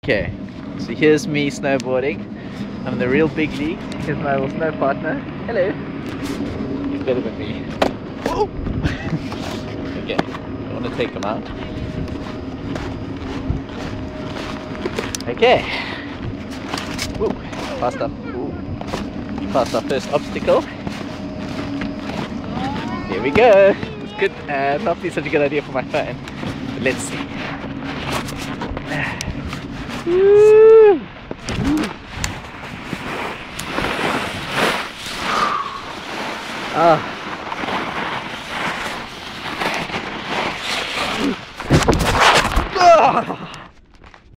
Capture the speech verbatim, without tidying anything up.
Okay, so here's me snowboarding. I'm in the real big league. Here's my little snow partner. Hello. He's better than me. Whoa. Okay, I want to take him out. Okay. Woo. Passed up. Ooh. Passed our first obstacle. Here we go. It's good. Uh, not be such a good idea for my phone. But let's see. Woo. Ah.